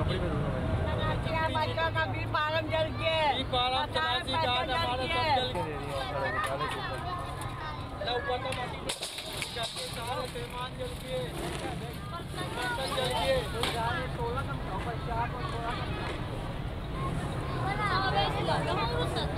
झोपड़ी में दूंगा बच्चों का भी पालम जल के पालम चलासी का हमारा सब जल के ऊपर का माटी जाके सारे सामान जल के बर्तन जल के तो जाने 16 कम 50 और 16 कम